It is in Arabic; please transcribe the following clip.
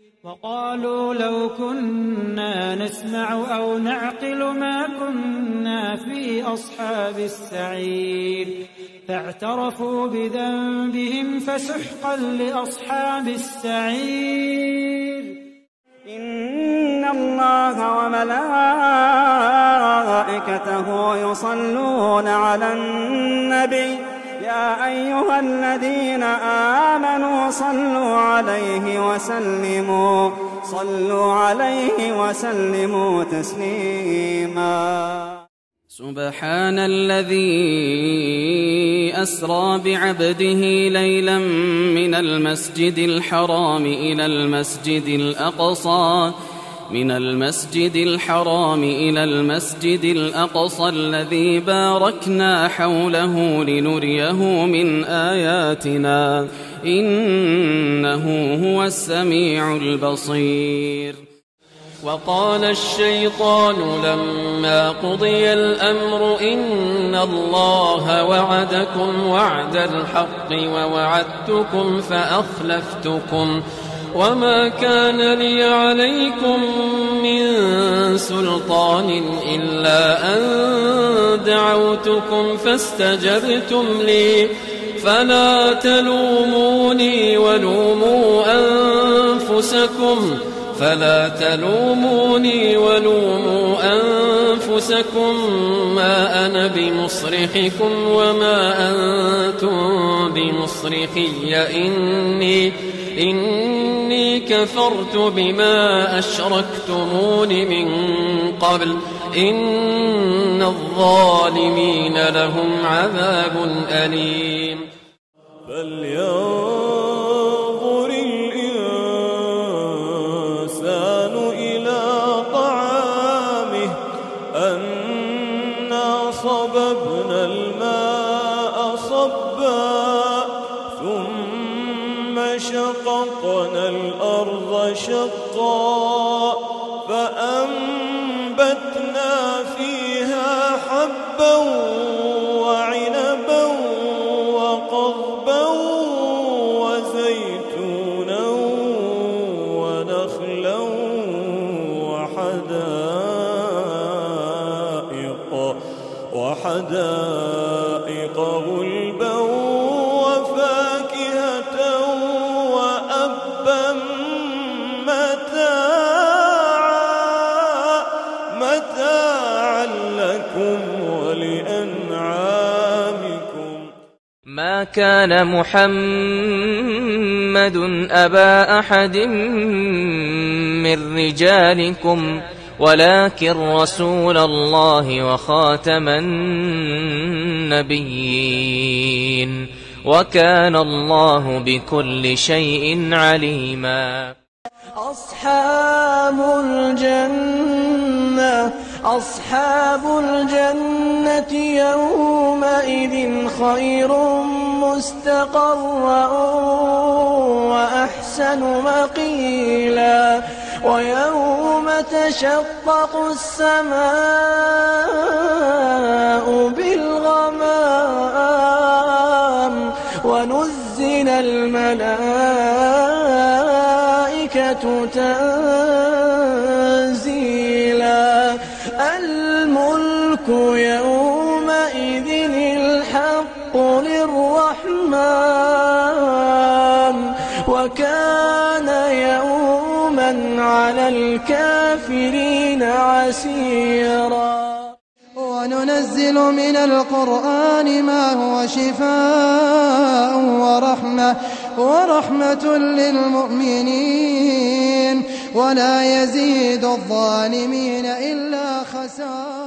وقالوا لو كنا نسمع أو نعقل ما كنا في أصحاب السعير فاعترفوا بذنبهم فسحقا لأصحاب السعير. إن الله وملائكته يصلون على النبي يا أيها الذين آمنوا صلوا عليه وسلموا تسليما. سبحان الذي أسرى بعبده ليلا من المسجد الحرام إلى المسجد الأقصى الذي باركنا حوله لنريه من آياتنا إنه هو السميع البصير. وقال الشيطان لما قضي الأمر إن الله وعدكم وعد الحق ووعدتكم فأخلفتكم وما كان لي عليكم من سلطان إلا أن دعوتكم فاستجبتم لي فلا تلوموني ولوموا أنفسكم ما أنا بمصرخكم وما أنتم بمصرخي إني كفرت بما أشركتمون من قبل إن الظالمين لهم عذاب أليم. فلينظر الإنسان إلى طعامه أنا صببنا الماء صبا ثم شققنا الأرض شقا فأنبتنا فيها حبا وعنبا وقضبا وزيتونا ونخلا وحدائق غلبا وفاكهة وأبا متاعا لكم ولأنعامكم. ما كان محمد أبا أحد من رجالكم ولكن رسول الله وخاتم النبيين وكان الله بكل شيء عليما. أصحاب الجنة يومئذ خير مستقرا وأحسن مقيلا ويوم تشقق السماء بالغمام ونزل الملائكة تنزيلا. الملك يومئذ الحق للرحمن وكان يوما على الكافرين عسيرا. وننزل من القرآن ما هو شفاء ورحمة للمؤمنين ولا يزيد الظالمين إلا خسارا.